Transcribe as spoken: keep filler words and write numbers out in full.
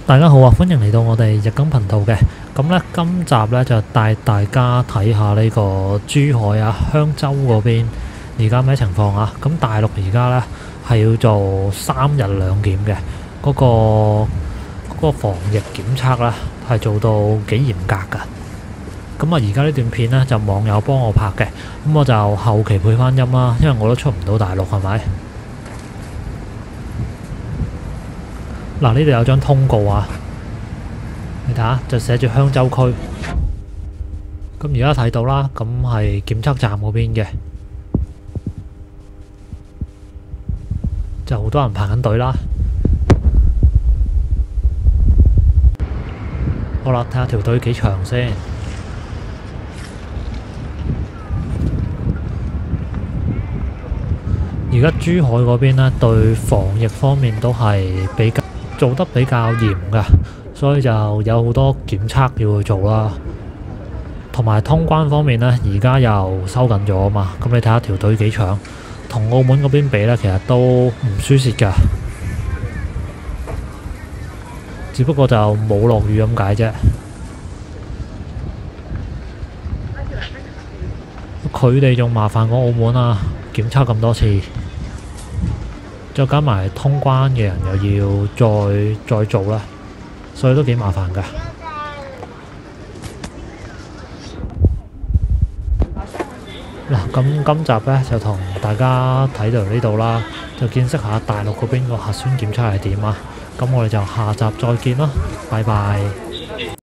大家好啊，歡迎嚟到我哋日更頻道嘅。咁呢，今集呢就帶大家睇下呢個珠海啊、香洲嗰邊而家咩情況啊。咁大陸而家呢係要做三日兩檢嘅，嗰個嗰個防疫檢測呢係做到幾嚴格噶。咁啊，而家呢段片呢就網友幫我拍嘅，咁我就後期配翻音啦，因為我都出唔到大陸，係咪？嗱，呢度有張通告啊，你睇下就寫住香洲區。咁而家睇到啦，咁係檢測站嗰邊嘅，就好多人排緊隊啦。好啦，睇下條隊幾長先。而家珠海嗰邊呢，對防疫方面都係比較做得比較嚴噶，所以就有好多檢測要去做啦。同埋通關方面呢，而家又收緊咗啊嘛。咁你睇下條隊幾長，同澳門嗰邊比呢，其實都唔輸蝕噶，只不過就冇落雨咁解啫。佢哋仲麻煩過澳門啊，檢測咁多次，再加埋通關嘅人又要再再做啦，所以都幾麻煩噶。嗱，咁今集呢就同大家睇到呢度啦，就見識下大陸嗰邊個核酸檢測係點啊。咁我哋就下集再見啦，拜拜。